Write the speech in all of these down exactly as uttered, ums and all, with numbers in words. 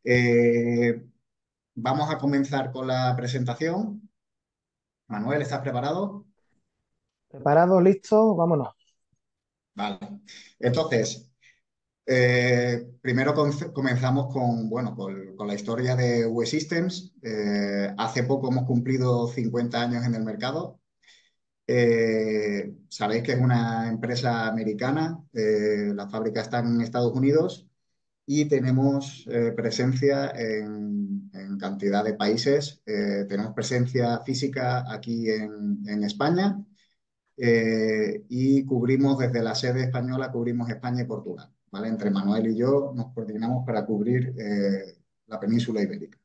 Eh, Vamos a comenzar con la presentación. Manuel, ¿estás preparado? Preparado, listo, vámonos. Vale. Entonces, eh, primero com- comenzamos con, bueno, con, con la historia de W E Systems. Eh, hace poco hemos cumplido cincuenta años en el mercado. Eh, sabéis que es una empresa americana. Eh, la fábrica está en Estados Unidos y tenemos eh, presencia en, en cantidad de países. Eh, tenemos presencia física aquí en, en España, eh, y cubrimos desde la sede española, cubrimos España y Portugal, ¿vale? Entre Manuel y yo nos coordinamos para cubrir eh, la península ibérica.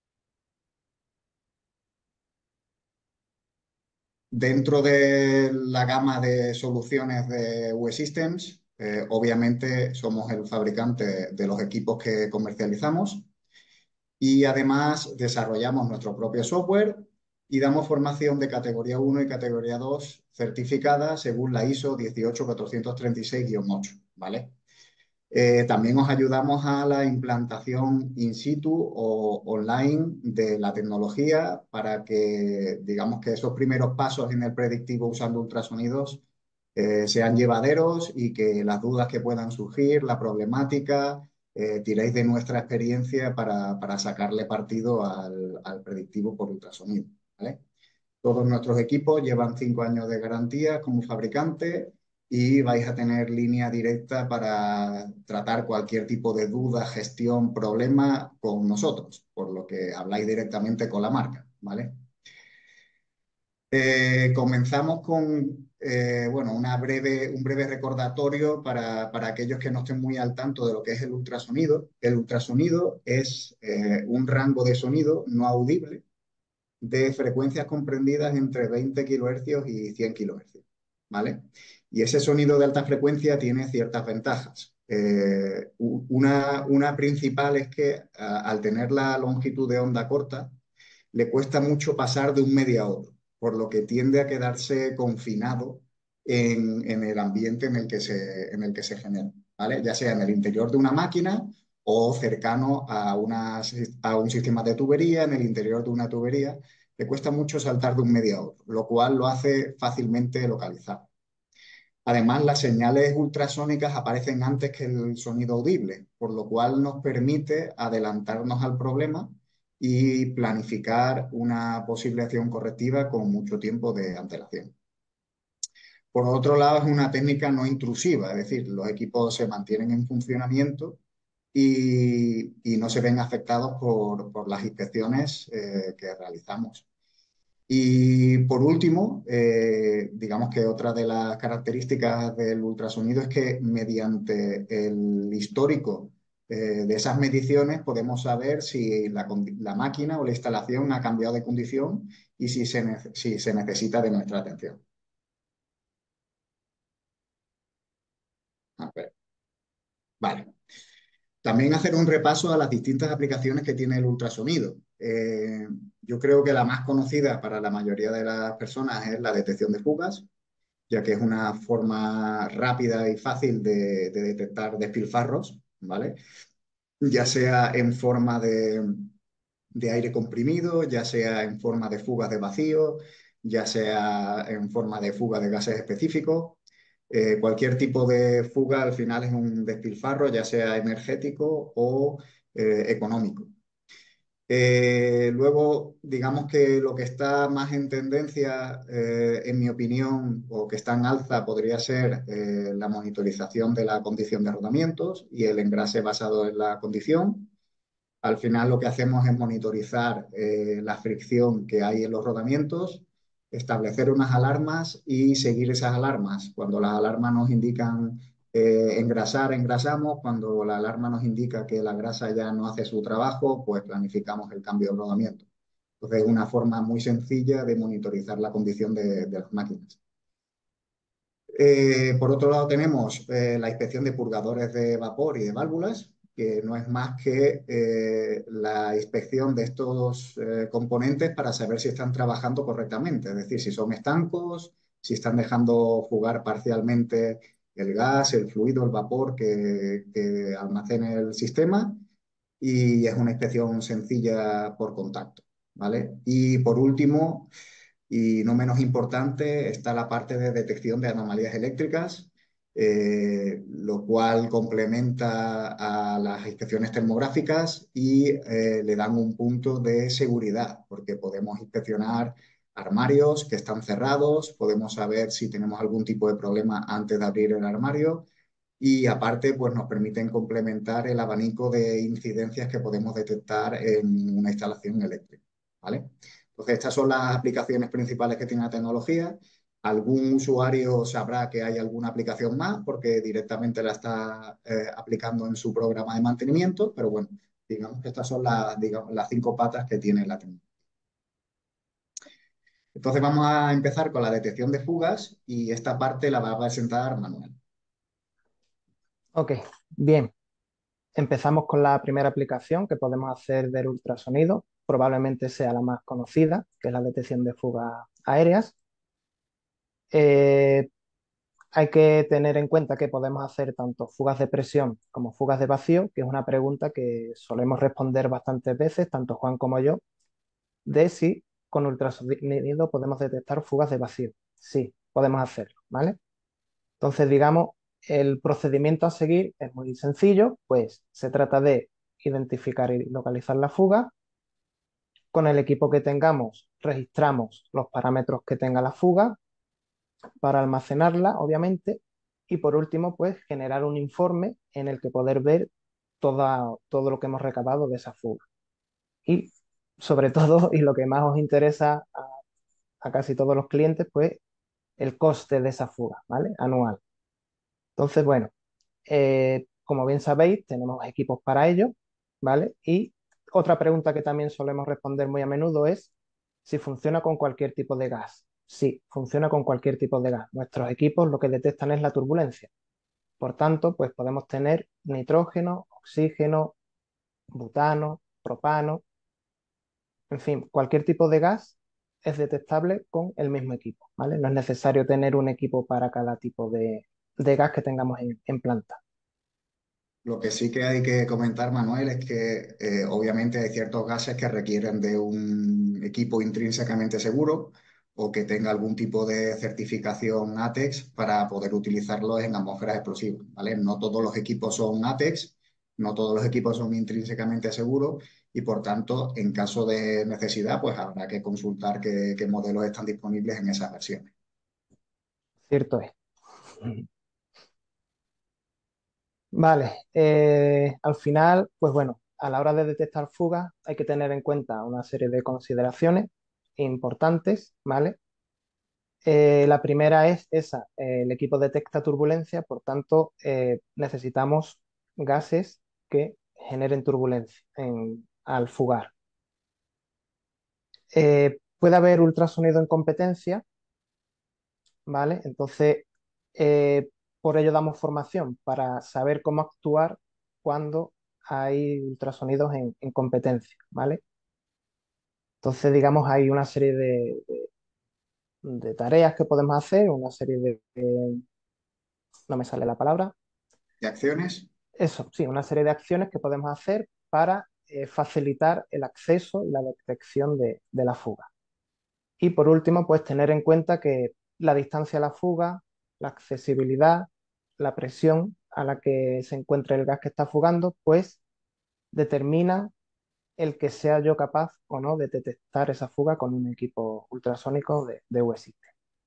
Dentro de la gama de soluciones de W E Systems, eh, obviamente somos el fabricante de los equipos que comercializamos. Y además desarrollamos nuestro propio software y damos formación de categoría uno y categoría dos certificada según la ISO dieciocho mil cuatrocientos treinta y seis guion ocho, ¿vale? Eh, también os ayudamos a la implantación in situ o online de la tecnología para que, digamos que esos primeros pasos en el predictivo usando ultrasonidos eh, sean llevaderos y que las dudas que puedan surgir, la problemática, eh, tiréis de nuestra experiencia para, para sacarle partido al, al predictivo por ultrasonido, ¿vale? Todos nuestros equipos llevan cinco años de garantía como fabricante y vais a tener línea directa para tratar cualquier tipo de duda, gestión, problema con nosotros, por lo que habláis directamente con la marca, ¿vale? Eh, comenzamos con eh, bueno, una breve, un breve recordatorio para, para aquellos que no estén muy al tanto de lo que es el ultrasonido. El ultrasonido es eh, un rango de sonido no audible de frecuencias comprendidas entre veinte kilohercios y cien kilohercios, ¿vale? Y ese sonido de alta frecuencia tiene ciertas ventajas. Eh, una, una principal es que a, al tener la longitud de onda corta, le cuesta mucho pasar de un medio a otro, por lo que tiende a quedarse confinado en, en el ambiente en el que se, en el que se genera, ¿vale? Ya sea en el interior de una máquina o cercano a, una, a un sistema de tubería, en el interior de una tubería, le cuesta mucho saltar de un medio a otro, lo cual lo hace fácilmente localizar. Además, las señales ultrasónicas aparecen antes que el sonido audible, por lo cual nos permite adelantarnos al problema y planificar una posible acción correctiva con mucho tiempo de antelación. Por otro lado, es una técnica no intrusiva, es decir, los equipos se mantienen en funcionamiento y, y no se ven afectados por, por las inspecciones eh, que realizamos. Y por último, eh, digamos que otra de las características del ultrasonido es que mediante el histórico eh, de esas mediciones podemos saber si la, la, máquina o la instalación ha cambiado de condición y si se, si se necesita de nuestra atención. A ver, vale. También hacer un repaso a las distintas aplicaciones que tiene el ultrasonido. Eh, yo creo que la más conocida para la mayoría de las personas es la detección de fugas, ya que es una forma rápida y fácil de, de detectar despilfarros, ¿vale? Ya sea en forma de, de aire comprimido, ya sea en forma de fugas de vacío, ya sea en forma de fuga de gases específicos. Eh, cualquier tipo de fuga al final es un despilfarro, ya sea energético o eh, económico. Eh, luego, digamos que lo que está más en tendencia, eh, en mi opinión, o que está en alza, podría ser eh, la monitorización de la condición de rodamientos y el engrase basado en la condición. Al final lo que hacemos es monitorizar eh, la fricción que hay en los rodamientos, establecer unas alarmas y seguir esas alarmas. Cuando las alarmas nos indican eh, engrasar, engrasamos. Cuando la alarma nos indica que la grasa ya no hace su trabajo, pues planificamos el cambio de rodamiento. Entonces es una forma muy sencilla de monitorizar la condición de, de las máquinas. Eh, por otro lado, tenemos eh, la inspección de purgadores de vapor y de válvulas, que no es más que eh, la inspección de estos eh, componentes para saber si están trabajando correctamente, es decir, si son estancos, si están dejando fugar parcialmente el gas, el fluido, el vapor que, que almacene el sistema y es una inspección sencilla por contacto, ¿vale? Y por último, y no menos importante, está la parte de detección de anomalías eléctricas, eh, lo cual complementa a las inspecciones termográficas y eh, le dan un punto de seguridad, porque podemos inspeccionar armarios que están cerrados, podemos saber si tenemos algún tipo de problema antes de abrir el armario y aparte pues nos permiten complementar el abanico de incidencias que podemos detectar en una instalación eléctrica, ¿vale? Entonces estas son las aplicaciones principales que tiene la tecnología. Algún usuario sabrá que hay alguna aplicación más porque directamente la está eh, aplicando en su programa de mantenimiento, pero bueno, digamos que estas son las, digamos, las cinco patas que tiene la tecnología. Entonces vamos a empezar con la detección de fugas y esta parte la va a presentar Manuel. Ok, bien. Empezamos con la primera aplicación que podemos hacer del ultrasonido. Probablemente sea la más conocida, que es la detección de fugas aéreas. Eh, Hay que tener en cuenta que podemos hacer tanto fugas de presión como fugas de vacío, que es una pregunta que solemos responder bastantes veces, tanto Juan como yo, de si con ultrasonido podemos detectar fugas de vacío. Sí, podemos hacerlo, ¿vale? Entonces, digamos, el procedimiento a seguir es muy sencillo, pues se trata de identificar y localizar la fuga. Con el equipo que tengamos, registramos los parámetros que tenga la fuga para almacenarla, obviamente, y por último, pues generar un informe en el que poder ver toda, todo lo que hemos recabado de esa fuga. Y sobre todo, y lo que más os interesa a, a casi todos los clientes, pues el coste de esa fuga, ¿vale? Anual. Entonces, bueno, eh, como bien sabéis, tenemos equipos para ello, ¿vale? Y otra pregunta que también solemos responder muy a menudo es si funciona con cualquier tipo de gas. Sí, funciona con cualquier tipo de gas. Nuestros equipos lo que detectan es la turbulencia. Por tanto, pues podemos tener nitrógeno, oxígeno, butano, propano, en fin, cualquier tipo de gas es detectable con el mismo equipo, ¿vale? No es necesario tener un equipo para cada tipo de, de gas que tengamos en, en planta. Lo que sí que hay que comentar, Manuel, es que eh, obviamente hay ciertos gases que requieren de un equipo intrínsecamente seguro o que tenga algún tipo de certificación ATEX para poder utilizarlos en atmósferas explosivas, ¿vale? No todos los equipos son ATEX, no todos los equipos son intrínsecamente seguros y por tanto, en caso de necesidad, pues habrá que consultar qué, qué modelos están disponibles en esas versiones. Cierto es. Vale, eh, al final, pues bueno, a la hora de detectar fugas hay que tener en cuenta una serie de consideraciones importantes, ¿vale? Eh, la primera es esa, eh, el equipo detecta turbulencia, por tanto, eh, necesitamos gases que generen turbulencia en- al fugar. Eh, puede haber ultrasonido en competencia, ¿vale? Entonces, eh, por ello damos formación para saber cómo actuar cuando hay ultrasonidos en, en competencia, ¿vale? Entonces, digamos, hay una serie de, de- de tareas que podemos hacer, una serie de, de- no me sale la palabra, ¿De acciones? eso, sí, una serie de acciones que podemos hacer para eh, facilitar el acceso y la detección de, de la fuga. Y por último, pues tener en cuenta que la distancia a la fuga, la accesibilidad, la presión a la que se encuentra el gas que está fugando, pues determina el que sea yo capaz o no de detectar esa fuga con un equipo ultrasónico de, de U S I.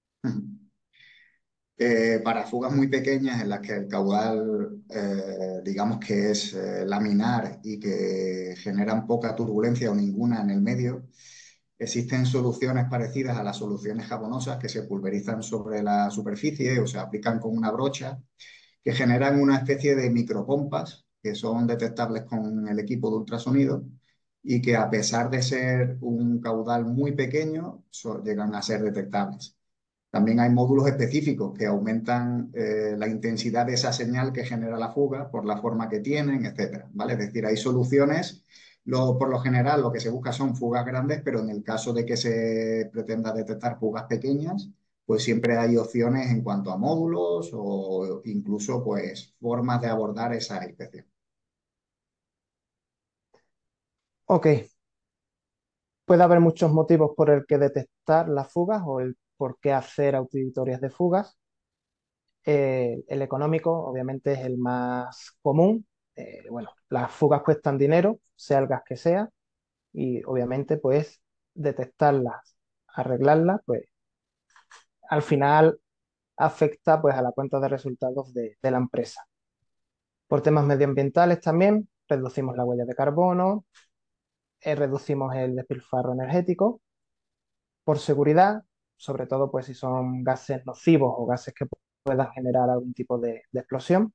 Eh, para fugas muy pequeñas en las que el caudal, eh, digamos que es eh, laminar y que generan poca turbulencia o ninguna en el medio, existen soluciones parecidas a las soluciones jabonosas que se pulverizan sobre la superficie o se aplican con una brocha, que generan una especie de micropompas que son detectables con el equipo de ultrasonido y que a pesar de ser un caudal muy pequeño, so- llegan a ser detectables. También hay módulos específicos que aumentan eh, la intensidad de esa señal que genera la fuga por la forma que tienen, etcétera, ¿vale? Es decir, hay soluciones, lo, por lo general lo que se busca son fugas grandes, pero en el caso de que se pretenda detectar fugas pequeñas, pues siempre hay opciones en cuanto a módulos o incluso pues formas de abordar esa inspección. Ok, puede haber muchos motivos por el que detectar las fugas o el por qué hacer auditorias de fugas. Eh, el económico, obviamente, es el más común. Eh, bueno, las fugas cuestan dinero, sea el gas que sea, y obviamente, pues, detectarlas, arreglarlas, pues, al final afecta, pues, a la cuenta de resultados de, de la empresa. Por temas medioambientales también, reducimos la huella de carbono, eh, reducimos el despilfarro energético. Por seguridad, sobre todo, pues, si son gases nocivos o gases que puedan generar algún tipo de de explosión.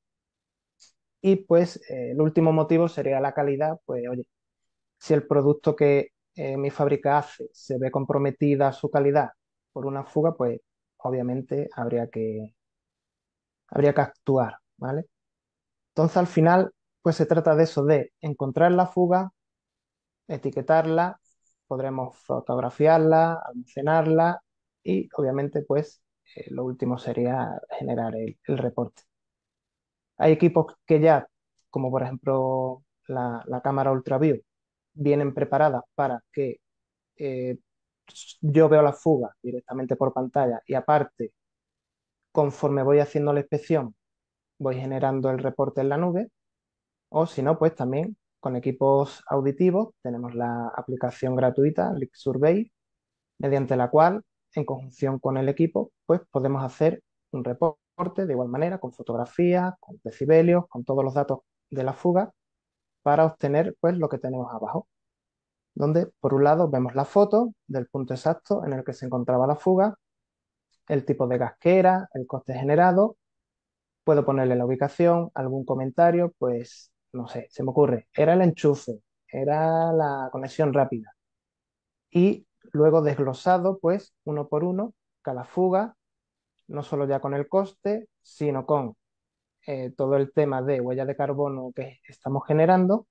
Y pues eh, el último motivo sería la calidad, pues oye, si el producto que eh, mi fábrica hace se ve comprometida su calidad por una fuga, pues obviamente habría que, habría que actuar, ¿vale? Entonces al final, pues se trata de eso, de encontrar la fuga, etiquetarla, podremos fotografiarla, almacenarla y obviamente pues eh, lo último sería generar el, el reporte. Hay equipos que ya, como por ejemplo la, la cámara UltraView, vienen preparadas para que eh, yo veo la fuga directamente por pantalla y aparte, conforme voy haciendo la inspección, voy generando el reporte en la nube. O si no, pues también con equipos auditivos tenemos la aplicación gratuita Leak Survey, mediante la cual, en conjunción con el equipo, pues podemos hacer un reporte de igual manera, con fotografías, con decibelios, con todos los datos de la fuga, para obtener pues lo que tenemos abajo, donde por un lado vemos la foto del punto exacto en el que se encontraba la fuga, el tipo de gas que era, el coste generado, puedo ponerle la ubicación, algún comentario, pues no sé, se me ocurre, era el enchufe, era la conexión rápida y luego desglosado pues uno por uno cada fuga, no solo ya con el coste, sino con eh, todo el tema de huella de carbono que estamos generando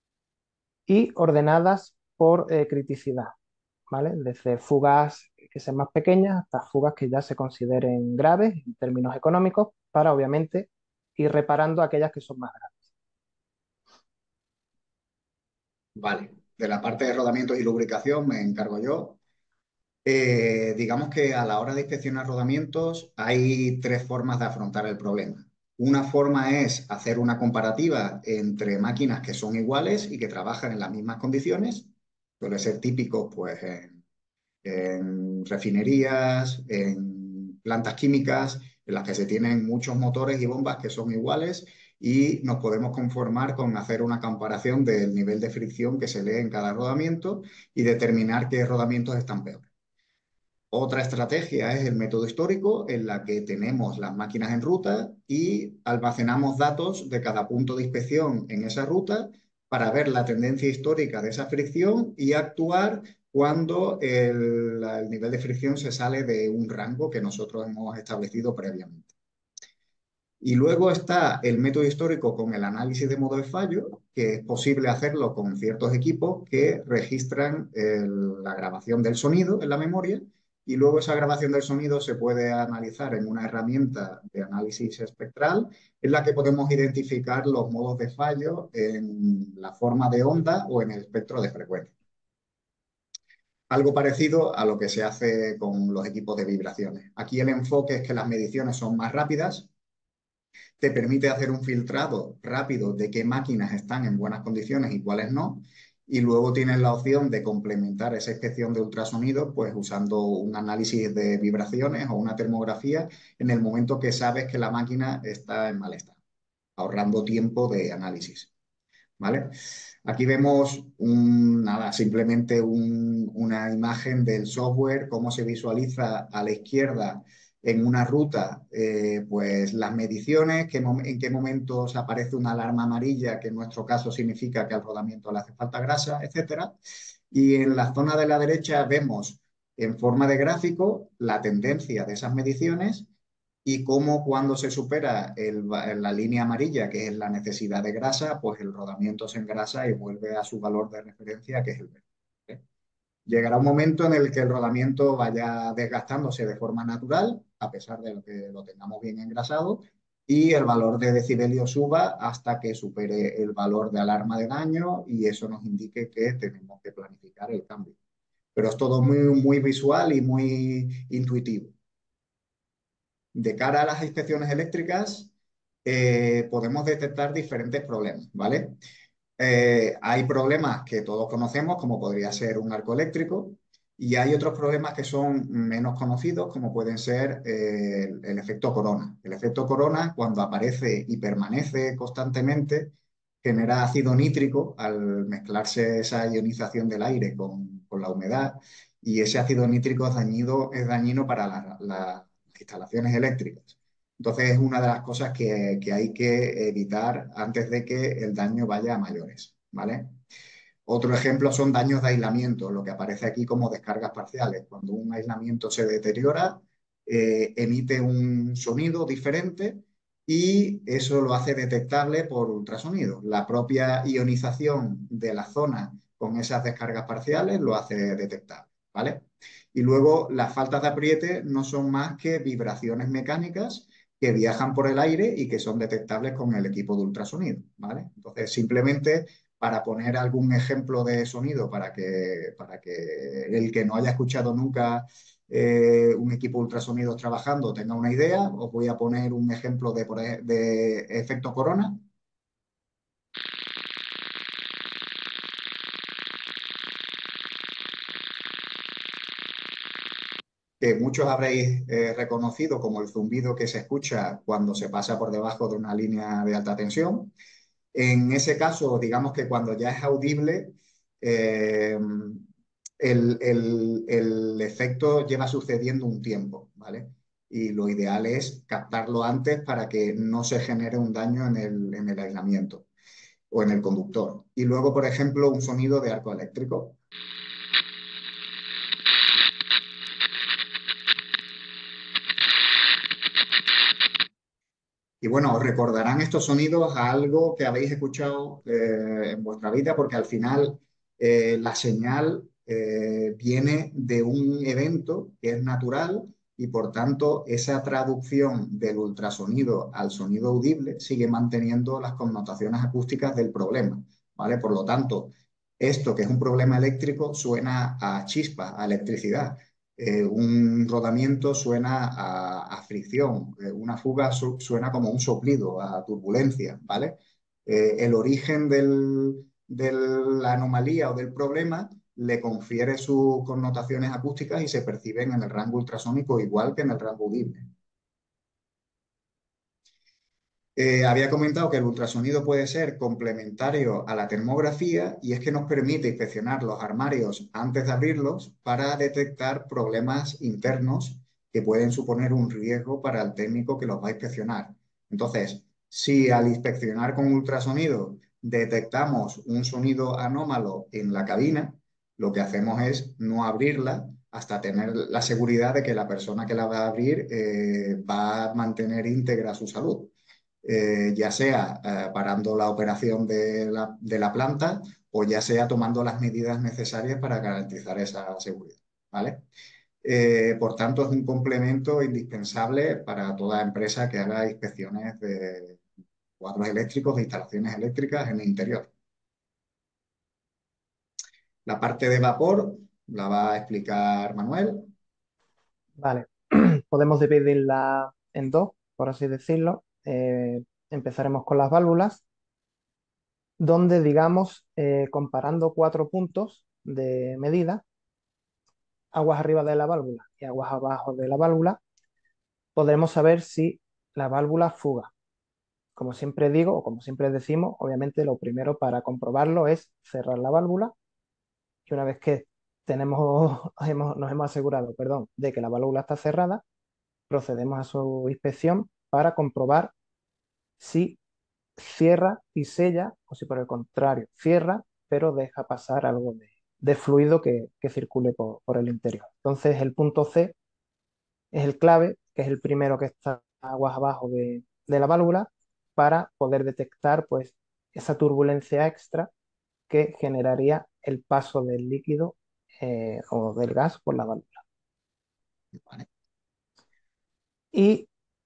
y ordenadas por eh, criticidad, ¿vale? Desde fugas que sean más pequeñas hasta fugas que ya se consideren graves en términos económicos, para obviamente ir reparando aquellas que son más graves. Vale, de la parte de rodamientos y lubricación me encargo yo. Eh, digamos que a la hora de inspeccionar rodamientos hay tres formas de afrontar el problema. Una forma es hacer una comparativa entre máquinas que son iguales y que trabajan en las mismas condiciones. Suele ser típico, pues, en, en refinerías, en plantas químicas, en las que se tienen muchos motores y bombas que son iguales y nos podemos conformar con hacer una comparación del nivel de fricción que se lee en cada rodamiento y determinar qué rodamientos están peor. Otra estrategia es el método histórico, en la que tenemos las máquinas en ruta y almacenamos datos de cada punto de inspección en esa ruta para ver la tendencia histórica de esa fricción y actuar cuando el, el nivel de fricción se sale de un rango que nosotros hemos establecido previamente. Y luego está el método histórico con el análisis de modo de fallo, que es posible hacerlo con ciertos equipos que registran el- la grabación del sonido en la memoria y luego esa grabación del sonido se puede analizar en una herramienta de análisis espectral en la que podemos identificar los modos de fallo en la forma de onda o en el espectro de frecuencia. Algo parecido a lo que se hace con los equipos de vibraciones. Aquí el enfoque es que las mediciones son más rápidas, te permite hacer un filtrado rápido de qué máquinas están en buenas condiciones y cuáles no. Y luego tienes la opción de complementar esa inspección de ultrasonido, pues usando un análisis de vibraciones o una termografía en el momento que sabes que la máquina está en mal estado, ahorrando tiempo de análisis. ¿Vale? Aquí vemos un, nada, simplemente un- una imagen del software, cómo se visualiza a la izquierda en una ruta, eh, pues las mediciones, qué mom- en qué momentos aparece una alarma amarilla, que en nuestro caso significa que al rodamiento le hace falta grasa, etcétera. Y en la zona de la derecha vemos en forma de gráfico la tendencia de esas mediciones y cómo cuando se supera el- la línea amarilla, que es la necesidad de grasa, pues el rodamiento se engrasa y vuelve a su valor de referencia, que es el verde. ¿Eh? Llegará un momento en el que el rodamiento vaya desgastándose de forma natural, a pesar de lo que lo tengamos bien engrasado, y el valor de decibelio suba hasta que supere el valor de alarma de daño y eso nos indique que tenemos que planificar el cambio. Pero es todo muy, muy visual y muy intuitivo. De cara a las inspecciones eléctricas, eh, podemos detectar diferentes problemas, ¿vale? Eh, hay problemas que todos conocemos, como podría ser un arco eléctrico, y hay otros problemas que son menos conocidos, como pueden ser eh, el, el efecto corona. El efecto corona, cuando aparece y permanece constantemente, genera ácido nítrico al mezclarse esa ionización del aire con, con la humedad, y ese ácido nítrico es dañino, es dañino para la- la- las instalaciones eléctricas. Entonces es una de las cosas que, que hay que evitar antes de que el daño vaya a mayores, ¿vale? Otro ejemplo son daños de aislamiento, lo que aparece aquí como descargas parciales. Cuando un aislamiento se deteriora, eh, emite un sonido diferente y eso lo hace detectable por ultrasonido. La propia ionización de la zona con esas descargas parciales lo hace detectable, ¿vale? Y luego las faltas de apriete no son más que vibraciones mecánicas que viajan por el aire y que son detectables con el equipo de ultrasonido, ¿vale? Entonces, simplemente para poner algún ejemplo de sonido para que, para que el que no haya escuchado nunca eh, un equipo ultrasonido trabajando tenga una idea, os voy a poner un ejemplo de, por ej- de efecto corona, que muchos habréis eh, reconocido como el zumbido que se escucha cuando se pasa por debajo de una línea de alta tensión. En ese caso, digamos que cuando ya es audible, eh, el, el- el efecto lleva sucediendo un tiempo, ¿vale? Y lo ideal es captarlo antes para que no se genere un daño en el, en el aislamiento o en el conductor. Y luego, por ejemplo, un sonido de arco eléctrico. Y bueno, os recordarán estos sonidos a algo que habéis escuchado eh, en vuestra vida, porque al final eh, la señal eh, viene de un evento que es natural y por tanto esa traducción del ultrasonido al sonido audible sigue manteniendo las connotaciones acústicas del problema, ¿vale? Por lo tanto, esto que es un problema eléctrico suena a chispa, a electricidad. Eh, un rodamiento suena a, a fricción, eh, una fuga su- suena como un soplido, a turbulencia, ¿vale? Eh, el origen del- de la anomalía o del problema le confiere sus connotaciones acústicas y se perciben en el rango ultrasónico igual que en el rango audible. Eh, había comentado que el ultrasonido puede ser complementario a la termografía y es que nos permite inspeccionar los armarios antes de abrirlos para detectar problemas internos que pueden suponer un riesgo para el técnico que los va a inspeccionar. Entonces, si al inspeccionar con ultrasonido detectamos un sonido anómalo en la cabina, lo que hacemos es no abrirla hasta tener la seguridad de que la persona que la va a abrir eh, va a mantener íntegra su salud, eh, ya sea eh, parando la operación de la, de la planta o ya sea tomando las medidas necesarias para garantizar esa seguridad, ¿vale? Eh, por tanto, es un complemento indispensable para toda empresa que haga inspecciones de cuadros eléctricos, de instalaciones eléctricas en el interior. La parte de vapor la va a explicar Manuel. Vale, podemos dividirla en dos, por así decirlo. Eh, empezaremos con las válvulas, donde, digamos, eh, comparando cuatro puntos de medida, aguas arriba de la válvula y aguas abajo de la válvula, podremos saber si la válvula fuga. Como siempre digo, o como siempre decimos, obviamente lo primero para comprobarlo es cerrar la válvula y una vez que tenemos, hemos- nos hemos asegurado, perdón, de que la válvula está cerrada, procedemos a su inspección para comprobar si cierra y sella o si por el contrario cierra, pero deja pasar algo de, de fluido que, que circule por, por el interior. Entonces el punto C es el clave, que es el primero que está aguas abajo de, de la válvula, para poder detectar pues esa turbulencia extra que generaría el paso del líquido eh, o del gas por la válvula. ¿Vale? Y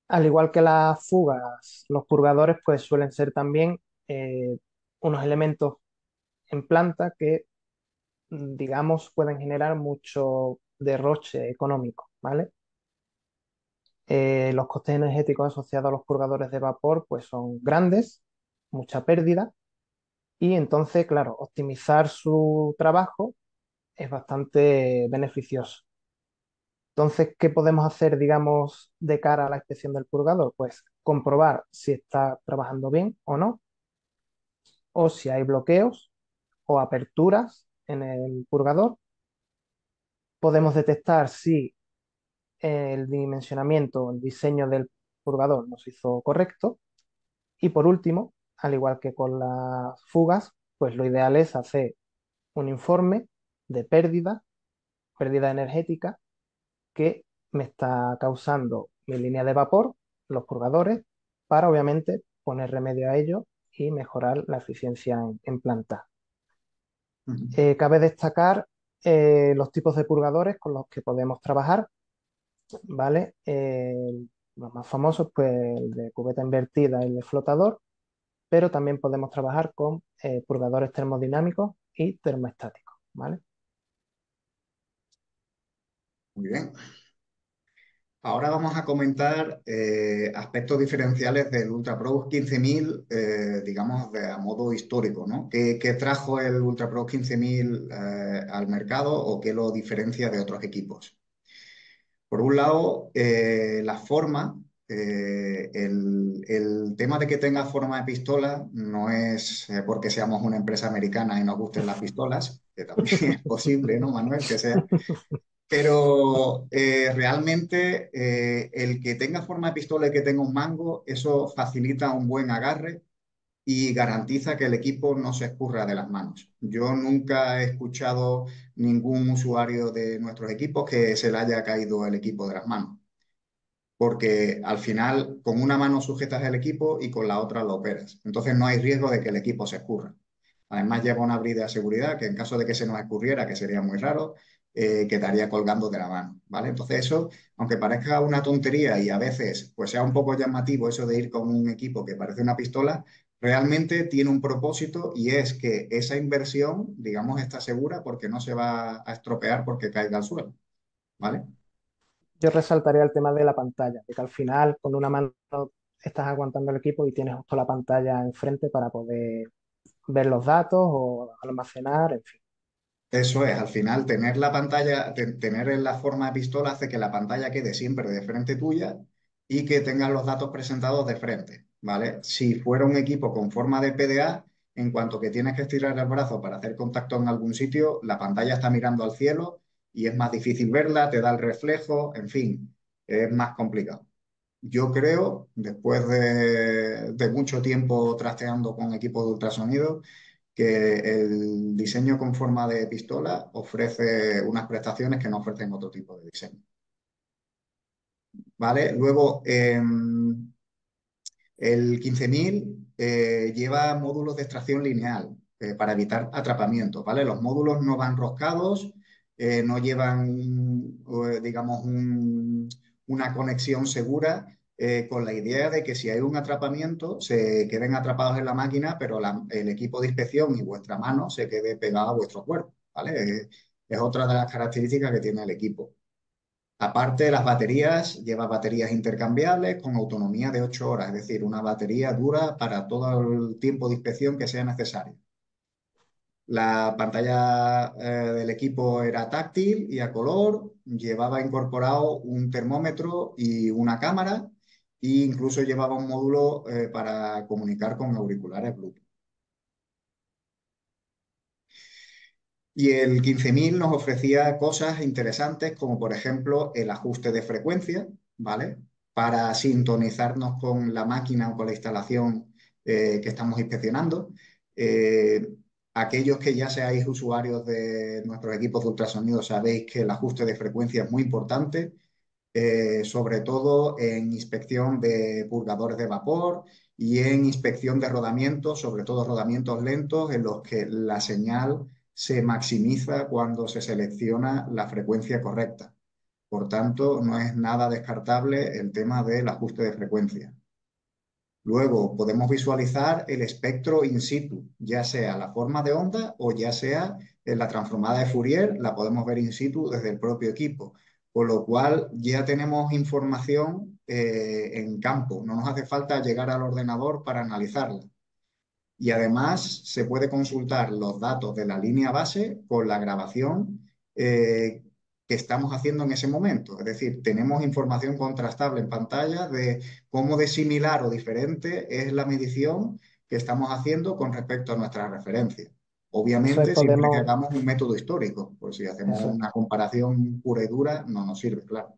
Al igual que las fugas, los purgadores pues suelen ser también eh, unos elementos en planta que, mm, digamos, pueden generar mucho derroche económico, ¿vale? Eh, los costes energéticos asociados a los purgadores de vapor pues son grandes, mucha pérdida y entonces, claro, optimizar su trabajo es bastante beneficioso. Entonces, ¿qué podemos hacer, digamos, de cara a la inspección del purgador? Pues comprobar si está trabajando bien o no, o si hay bloqueos o aperturas en el purgador. Podemos detectar si el dimensionamiento, el diseño del purgador nos hizo correcto. Y por último, al igual que con las fugas, pues lo ideal es hacer un informe de pérdida, pérdida energética, que me está causando mi línea de vapor, los purgadores, para obviamente poner remedio a ello y mejorar la eficiencia en, en planta. Ujú. Eh, cabe destacar eh, los tipos de purgadores con los que podemos trabajar, ¿vale? Eh, los más famosos, pues el de cubeta invertida y el de flotador, pero también podemos trabajar con eh, purgadores termodinámicos y termoestáticos, ¿vale? Muy bien. Ahora vamos a comentar eh, aspectos diferenciales del Ultra Pro quince mil, eh, digamos, de, a modo histórico, ¿no? ¿Qué, qué trajo el Ultra Pro quince mil eh, al mercado o qué lo diferencia de otros equipos? Por un lado, eh, la forma, eh, el, el tema de que tenga forma de pistola no es eh, porque seamos una empresa americana y nos gusten las pistolas, que también es posible, ¿no, Manuel? Que sea, pero eh, realmente eh, el que tenga forma de pistola y que tenga un mango, eso facilita un buen agarre y garantiza que el equipo no se escurra de las manos. Yo nunca he escuchado ningún usuario de nuestros equipos que se le haya caído el equipo de las manos, porque al final con una mano sujetas el equipo y con la otra lo operas. Entonces no hay riesgo de que el equipo se escurra. Además lleva una brida de seguridad que en caso de que se nos escurriera, que sería muy raro, eh, quedaría colgando de la mano, ¿vale? Entonces eso, aunque parezca una tontería y a veces pues sea un poco llamativo eso de ir con un equipo que parece una pistola, realmente tiene un propósito y es que esa inversión, digamos, está segura porque no se va a estropear porque caiga al suelo, ¿vale? Yo resaltaría el tema de la pantalla, de que al final con una mano estás aguantando el equipo y tienes justo la pantalla enfrente para poder ver los datos o almacenar, en fin. Eso es, al final tener la pantalla, te- tener en la forma de pistola hace que la pantalla quede siempre de frente tuya y que tengas los datos presentados de frente, ¿vale? Si fuera un equipo con forma de P D A, en cuanto que tienes que estirar el brazo para hacer contacto en algún sitio, la pantalla está mirando al cielo y es más difícil verla, te da el reflejo, en fin, es más complicado. Yo creo, después de, de mucho tiempo trasteando con equipos de ultrasonido, que el diseño con forma de pistola ofrece unas prestaciones que no ofrecen otro tipo de diseño. ¿Vale? Luego, eh, el quince mil eh, lleva módulos de extracción lineal eh, para evitar atrapamiento, ¿vale? Los módulos no van roscados, eh, no llevan, eh, digamos, un- una conexión segura eh, con la idea de que si hay un atrapamiento se queden atrapados en la máquina, pero la- el equipo de inspección y vuestra mano se quede pegada a vuestro cuerpo, ¿vale? Eh, es otra de las características que tiene el equipo. Aparte, las baterías, lleva baterías intercambiables con autonomía de ocho horas, es decir, una batería dura para todo el tiempo de inspección que sea necesario. La pantalla eh, del equipo era táctil y a color, llevaba incorporado un termómetro y una cámara e incluso llevaba un módulo eh, para comunicar con auriculares Bluetooth. Y el quince mil nos ofrecía cosas interesantes como por ejemplo el ajuste de frecuencia, ¿vale? Para sintonizarnos con la máquina o con la instalación eh, que estamos inspeccionando. Eh, Aquellos que ya seáis usuarios de nuestros equipos de ultrasonido sabéis que el ajuste de frecuencia es muy importante, eh, sobre todo en inspección de purgadores de vapor y en inspección de rodamientos, sobre todo rodamientos lentos en los que la señal se maximiza cuando se selecciona la frecuencia correcta, Por tanto, no es nada descartable el tema del ajuste de frecuencia. Luego podemos visualizar el espectro in situ, ya sea la forma de onda o ya sea en la transformada de Fourier, la podemos ver in situ desde el propio equipo. Con lo cual ya tenemos información eh, en campo, no nos hace falta llegar al ordenador para analizarla. Y además se puede consultar los datos de la línea base con la grabación eh, que estamos haciendo en ese momento. Es decir, tenemos información contrastable en pantalla de cómo de similar o diferente es la medición que estamos haciendo con respecto a nuestra referencia. Eso es, Obviamente, siempre que podemos, hagamos un método histórico, pues si hacemos eso es. una comparación pura y dura, no nos sirve, claro.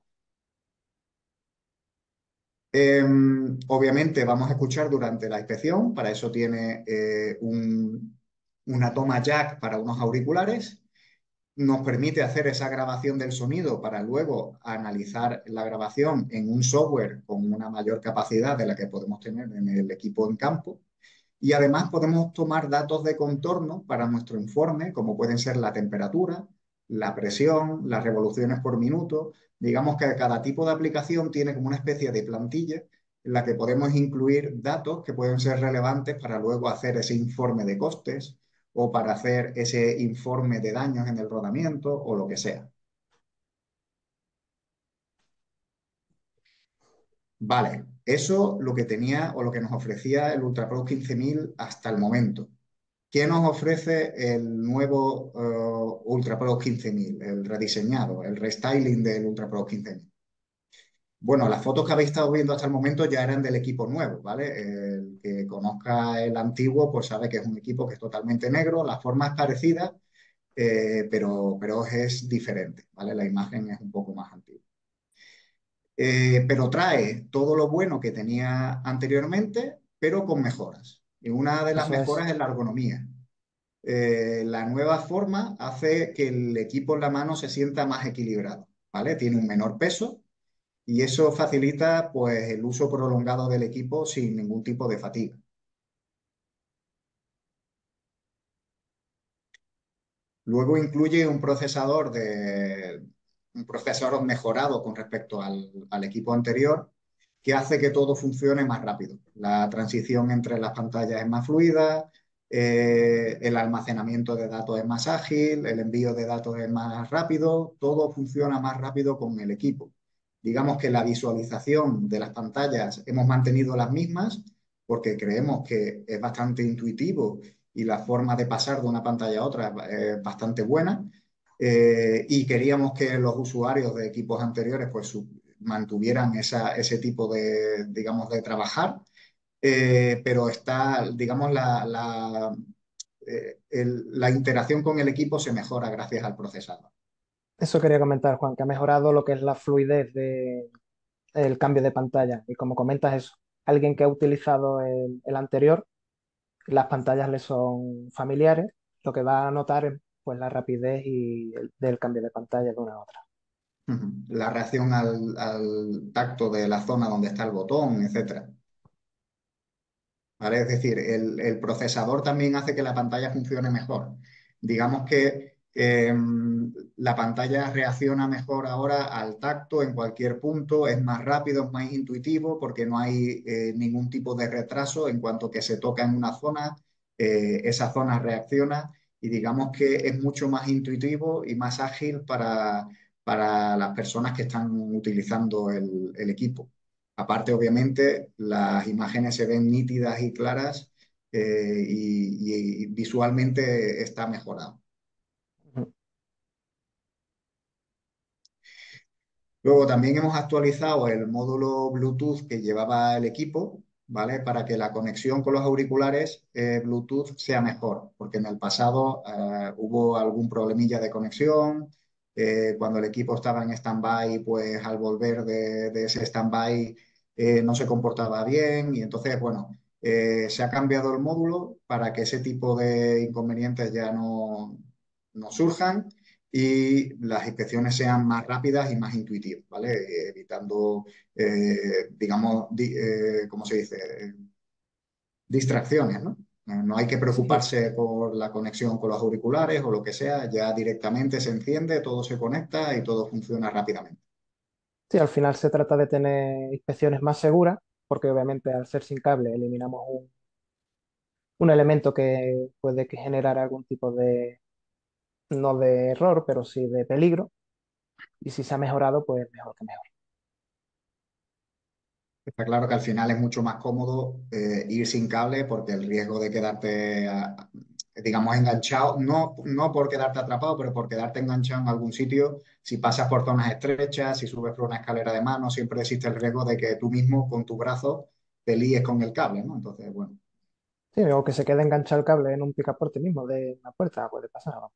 Eh, Obviamente vamos a escuchar durante la inspección, para eso tiene eh, un- una toma jack para unos auriculares, nos permite hacer esa grabación del sonido para luego analizar la grabación en un software con una mayor capacidad de la que podemos tener en el equipo en campo. Y además podemos tomar datos de contorno para nuestro informe, como pueden ser la temperatura, la presión, las revoluciones por minuto. Digamos que cada tipo de aplicación tiene como una especie de plantilla en la que podemos incluir datos que pueden ser relevantes para luego hacer ese informe de costes o para hacer ese informe de daños en el rodamiento o lo que sea. Vale, eso lo que tenía o lo que nos ofrecía el UltraPro quince mil hasta el momento. ¿Qué nos ofrece el nuevo uh, UltraPro quince mil, el rediseñado, el restyling del UltraPro quince mil? Bueno, las fotos que habéis estado viendo hasta el momento ya eran del equipo nuevo, ¿vale? El que conozca el antiguo, pues sabe que es un equipo que es totalmente negro, la forma es parecida, eh, pero, pero es diferente, ¿vale? La imagen es un poco más antigua. Eh, pero trae todo lo bueno que tenía anteriormente, pero con mejoras. Y una de las Eso es. mejoras es la ergonomía. Eh, la nueva forma hace que el equipo en la mano se sienta más equilibrado, ¿vale? Tiene un menor peso y eso facilita pues, el uso prolongado del equipo sin ningún tipo de fatiga. Luego incluye un procesador de un procesador mejorado con respecto al, al equipo anterior que hace que todo funcione más rápido. La transición entre las pantallas es más fluida, eh, el almacenamiento de datos es más ágil, el envío de datos es más rápido, todo funciona más rápido con el equipo. Digamos que la visualización de las pantallas hemos mantenido las mismas porque creemos que es bastante intuitivo y la forma de pasar de una pantalla a otra es bastante buena. Eh, y queríamos que los usuarios de equipos anteriores pues su- mantuvieran esa, ese tipo de, digamos, de trabajar, eh, pero está, digamos, la, la, eh, el- la interacción con el equipo se mejora gracias al procesador. Eso quería comentar, Juan, que ha mejorado lo que es la fluidez de, el cambio de pantalla. Y como comentas eso, alguien que ha utilizado el, el anterior, las pantallas le son familiares, lo que va a notar es pues, la rapidez y el- del cambio de pantalla de una a otra. Ujú. La reacción al, al tacto de la zona donde está el botón, etcétera. ¿Vale? Es decir, el, el procesador también hace que la pantalla funcione mejor. Digamos que eh, la pantalla reacciona mejor ahora al tacto en cualquier punto, es más rápido, es más intuitivo porque no hay eh, ningún tipo de retraso en cuanto que se toca en una zona, eh, esa zona reacciona y digamos que es mucho más intuitivo y más ágil para, para las personas que están utilizando el el equipo. Aparte, obviamente, las imágenes se ven nítidas y claras eh, y, y visualmente está mejorado. Ujú. Luego también hemos actualizado el módulo Bluetooth que llevaba el equipo, ¿vale? Para que la conexión con los auriculares eh, Bluetooth sea mejor, porque en el pasado eh, hubo algún problemilla de conexión. Eh, cuando el equipo estaba en stand-by, pues al volver de, de ese stand-by eh, no se comportaba bien y entonces, bueno, eh, se ha cambiado el módulo para que ese tipo de inconvenientes ya no, no surjan y las inspecciones sean más rápidas y más intuitivas, ¿vale? Eh, Evitando, eh, digamos, di- eh, ¿cómo se dice? Distracciones, ¿no? No no hay que Sí, preocuparse por la conexión con los auriculares o lo que sea, ya directamente se enciende, todo se conecta y todo funciona rápidamente. Sí, al final se trata de tener inspecciones más seguras, porque obviamente al ser sin cable eliminamos un, un elemento que puede que generar algún tipo de, no de error, pero sí de peligro. Y si se ha mejorado, pues mejor que mejor. Está claro que al final es mucho más cómodo eh, ir sin cable porque el riesgo de quedarte, ah, digamos, enganchado, no, no por quedarte atrapado, pero por quedarte enganchado en algún sitio, si pasas por zonas estrechas, si subes por una escalera de mano, siempre existe el riesgo de que tú mismo con tu brazo te líes con el cable, ¿no? Entonces, bueno. Sí, o que se quede enganchado el cable en un picaporte mismo de una puerta, puede pasar. ¿No?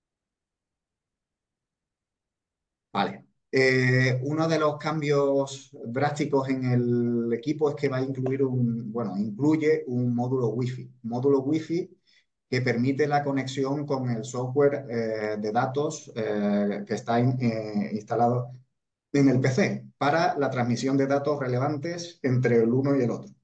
Vale. Eh, uno de los cambios drásticos en el equipo es que va a incluir un, bueno, incluye un módulo Wi-Fi. Módulo Wi-Fi que permite la conexión con el software eh, de datos eh, que está in- eh, instalado en el P C para la transmisión de datos relevantes entre el uno y el otro.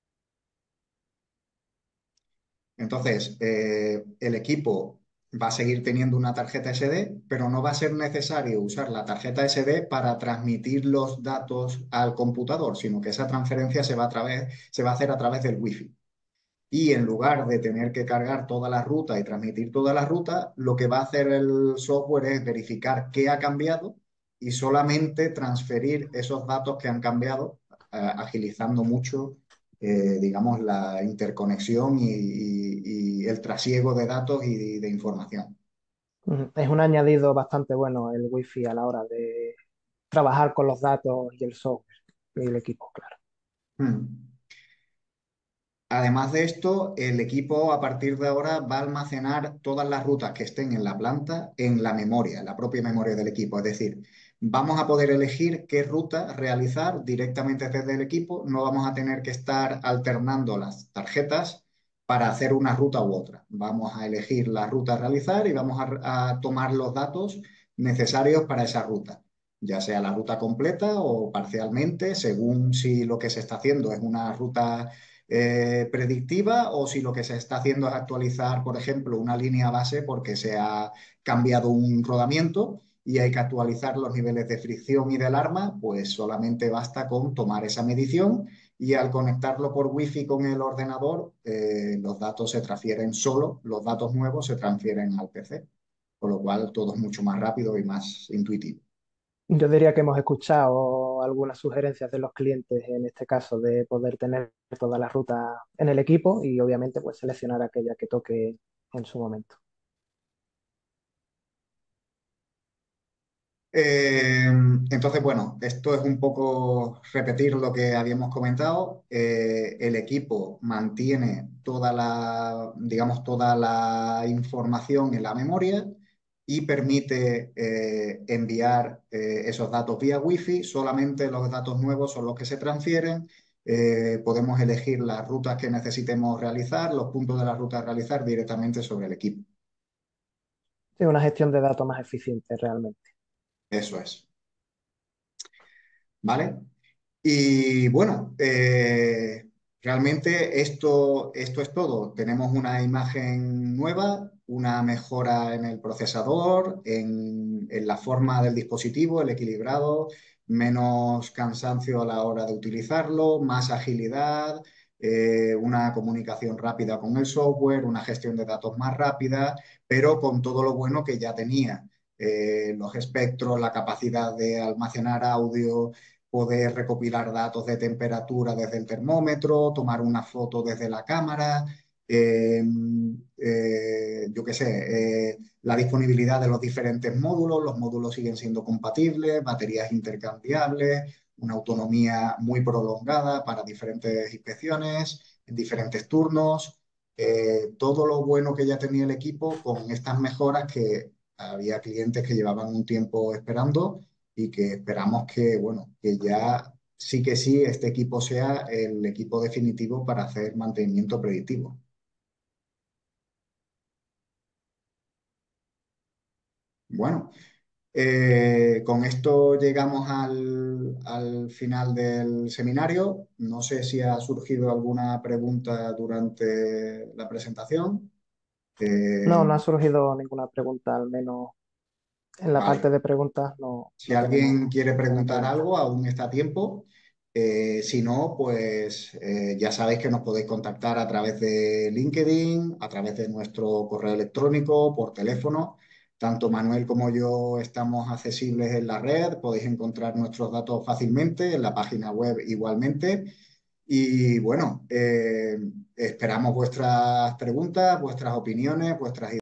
Entonces, eh, el equipo va a seguir teniendo una tarjeta S D, pero no va a ser necesario usar la tarjeta S D para transmitir los datos al computador, sino que esa transferencia se va a través, se va a hacer a través del Wi-Fi. Y en lugar de tener que cargar toda la ruta y transmitir toda la ruta, lo que va a hacer el software es verificar qué ha cambiado y solamente transferir esos datos que han cambiado, eh, agilizando mucho, eh, digamos, la interconexión y, y- y el trasiego de datos y de información. Ujú. Es un añadido bastante bueno el Wi-Fi a la hora de trabajar con los datos y el software y el equipo, claro. Hmm. Además de esto, el equipo a partir de ahora va a almacenar todas las rutas que estén en la planta en la memoria, en la propia memoria del equipo. Es decir, vamos a poder elegir qué ruta realizar directamente desde el equipo. No vamos a tener que estar alternando las tarjetas para hacer una ruta u otra. Vamos a elegir la ruta a realizar y vamos a, a tomar los datos necesarios para esa ruta, ya sea la ruta completa o parcialmente, según si lo que se está haciendo es una ruta eh, predictiva o si lo que se está haciendo es actualizar, por ejemplo, una línea base porque se ha cambiado un rodamiento y hay que actualizar los niveles de fricción y de alarma, pues solamente basta con tomar esa medición y al conectarlo por Wi-Fi con el ordenador, eh, los datos se transfieren solo, los datos nuevos se transfieren al P C, con lo cual todo es mucho más rápido y más intuitivo. Yo diría que hemos escuchado algunas sugerencias de los clientes en este caso de poder tener todas las rutas en el equipo y obviamente pues seleccionar aquella que toque en su momento. Eh, entonces, bueno, esto es un poco repetir lo que habíamos comentado. Eh, el equipo mantiene toda la, digamos, toda la información en la memoria y permite eh, enviar eh, esos datos vía Wi-Fi. Solamente los datos nuevos son los que se transfieren. Eh, podemos elegir las rutas que necesitemos realizar, los puntos de la ruta a realizar directamente sobre el equipo. Sí, una gestión de datos más eficiente realmente. Eso es. ¿Vale? Y bueno, eh, realmente esto, esto es todo. Tenemos una imagen nueva, una mejora en el procesador, en, en la forma del dispositivo, el equilibrado, menos cansancio a la hora de utilizarlo, más agilidad, eh, una comunicación rápida con el software, una gestión de datos más rápida, pero con todo lo bueno que ya tenía. Eh, los espectros, la capacidad de almacenar audio, poder recopilar datos de temperatura desde el termómetro, tomar una foto desde la cámara, eh, eh, yo qué sé, eh, la disponibilidad de los diferentes módulos, los módulos siguen siendo compatibles, baterías intercambiables, una autonomía muy prolongada para diferentes inspecciones, en diferentes turnos, eh, todo lo bueno que ya tenía el equipo con estas mejoras que había clientes que llevaban un tiempo esperando y que esperamos que, bueno, que ya sí que sí este equipo sea el equipo definitivo para hacer mantenimiento predictivo. Bueno, eh, con esto llegamos al, al final del seminario. No sé si ha surgido alguna pregunta durante la presentación. No, Eh, no ha surgido ninguna pregunta, al menos En la parte Vale. de preguntas no, Si no tenemos alguien quiere ninguna preguntar pregunta. algo, aún está a tiempo. Eh, si no, pues eh, ya sabéis que nos podéis contactar a través de LinkedIn, a través de nuestro correo electrónico, por teléfono. Tanto Manuel como yo estamos accesibles en la red, podéis encontrar nuestros datos fácilmente, en la página web igualmente. Y bueno, eh, esperamos vuestras preguntas, vuestras opiniones, vuestras